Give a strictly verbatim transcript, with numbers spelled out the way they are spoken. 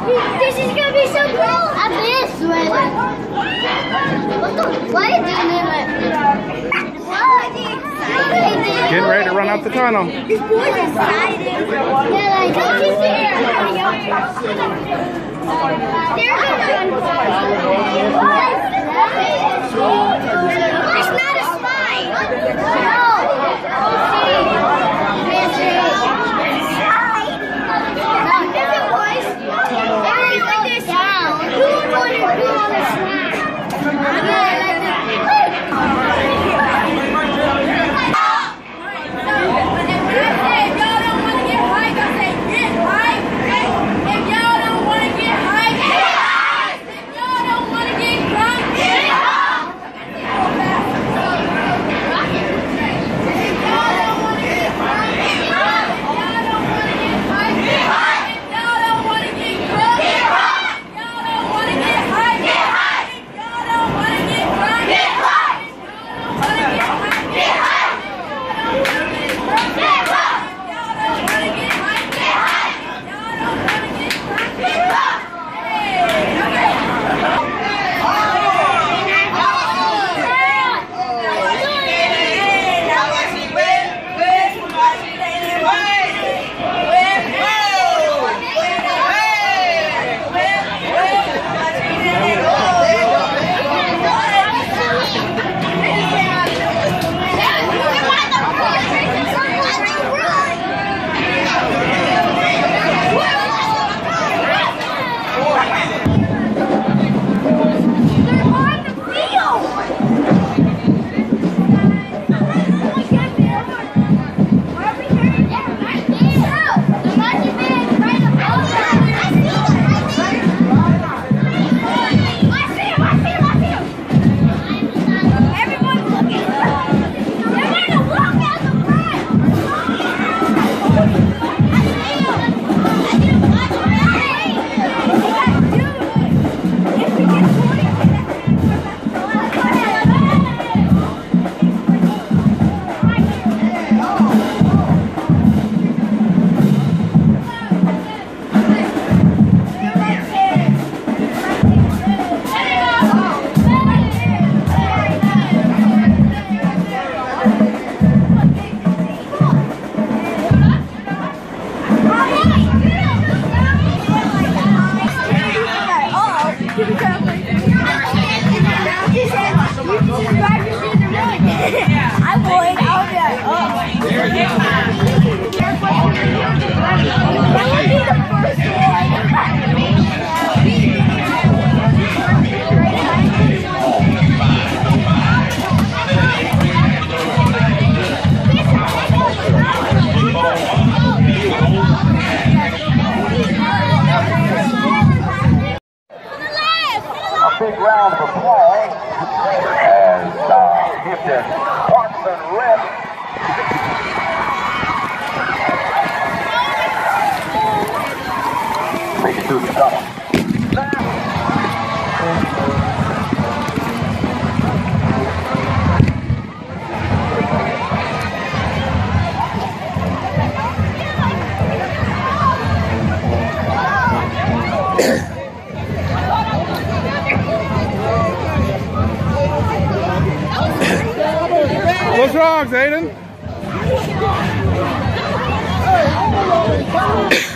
This is gonna be so cool. I'm in swimming. What the? Why are you doing it? Getting ready to run out the tunnel. This boy's excited. Yeah, like, don't you see it? It's not a slide. No. Big round of applause as uh, Hampton parks and left. Make it through the tunnel. What's wrong, Zayden?